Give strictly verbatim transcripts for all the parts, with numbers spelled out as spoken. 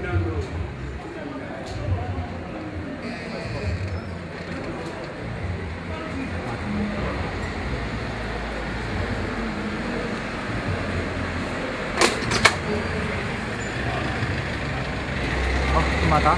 好，马达。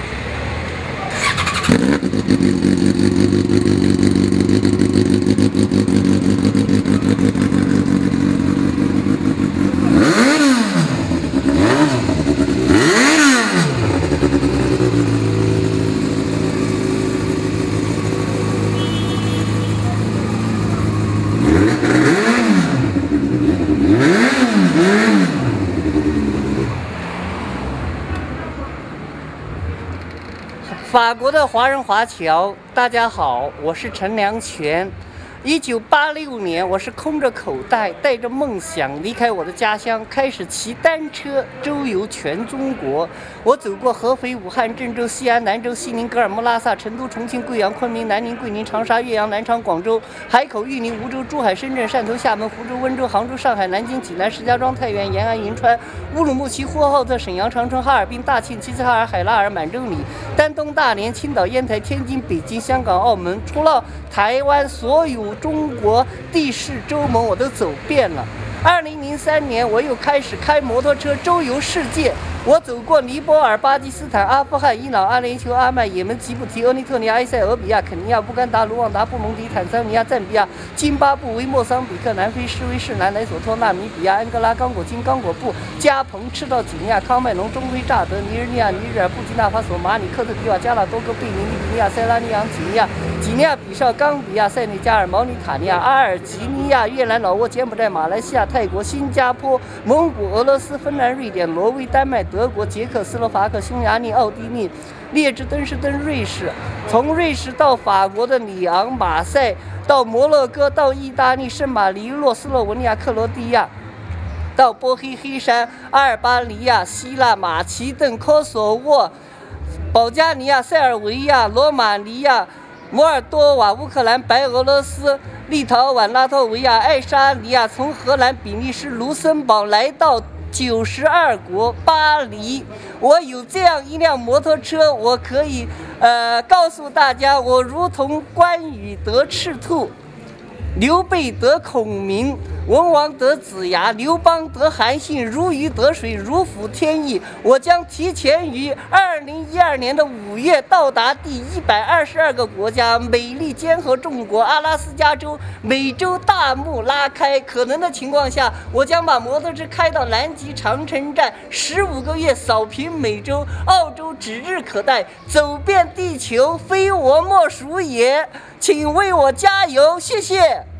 法国的华人华侨，大家好，我是陈良全。一九八六年，我是空着口袋，带着梦想离开我的家乡，开始骑单车周游全中国。我走过合肥、武汉、郑州、西安、兰州、西宁、格尔木、拉萨、成都、重庆、贵阳、昆明、南宁、桂林、长沙、岳阳、南昌、广州、海口、玉林、梧州、珠海、深圳、汕头、厦门、湖州、温州、杭州、上海、南京、济南、石家庄、太原、延安、银川、乌鲁木齐、呼和浩特、沈阳、长春、哈尔滨、大庆、齐齐哈尔、海拉尔、满洲里、丹东、大连、青岛、烟台、天津、北京、香港、澳门，除了台湾，所有中国地市洲盟我都走遍了。二零零三年，我又开始开摩托车周游世界。我走过尼泊尔、巴基斯坦、阿富汗、伊朗、阿联酋、阿曼、也门、吉布提、厄立特尼亚、埃塞俄比亚、肯尼亚、乌干达、卢旺达、布隆迪、坦桑尼亚、赞比亚、津巴布韦、莫桑比克、南非、施威士兰、莱索托、纳米比亚、安哥拉、刚果金、刚果布、加蓬、赤道几内亚、康麦隆、中非、乍得、尼日利亚、尼日尔、布基纳法索、马里、科特迪瓦、加拉多哥、贝宁、利比利亚、塞拉利昂、几内亚、几内亚比绍、冈比亚、塞内加尔、毛里塔尼亚、阿尔及利亚、越南、老挝、柬埔寨、马来西亚、泰国、新加坡、蒙古、俄罗斯、芬兰、瑞典、挪威、丹麦、德国、捷克、斯洛伐克、匈牙利、奥地利、列支敦士登、瑞士，从瑞士到法国的里昂、马赛，到摩洛哥，到意大利圣马力诺、斯洛文尼亚、克罗地亚，到波黑黑山、阿尔巴尼亚、希腊、马其顿、科索沃、保加利亚、塞尔维亚、罗马尼亚、摩尔多瓦、乌克兰、白俄罗斯、立陶宛、拉脱维亚、爱沙尼亚，从荷兰、比利时、卢森堡来到九十二国巴黎。我有这样一辆摩托车，我可以呃告诉大家，我如同关羽得赤兔，刘备得孔明，文王得子牙，刘邦得韩信，如鱼得水，如虎添翼。我将提前于二零一二年的五月到达第一百二十二个国家，美利坚合众国、阿拉斯加州、美洲大幕拉开。可能的情况下，我将把摩托车开到南极长城站，十五个月扫平美洲、澳洲，指日可待，走遍地球，非我莫属也。请为我加油，谢谢。